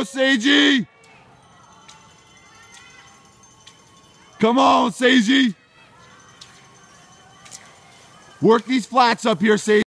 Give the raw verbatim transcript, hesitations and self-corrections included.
Seiji! Come on, Seiji! Work these flats up here, Seiji.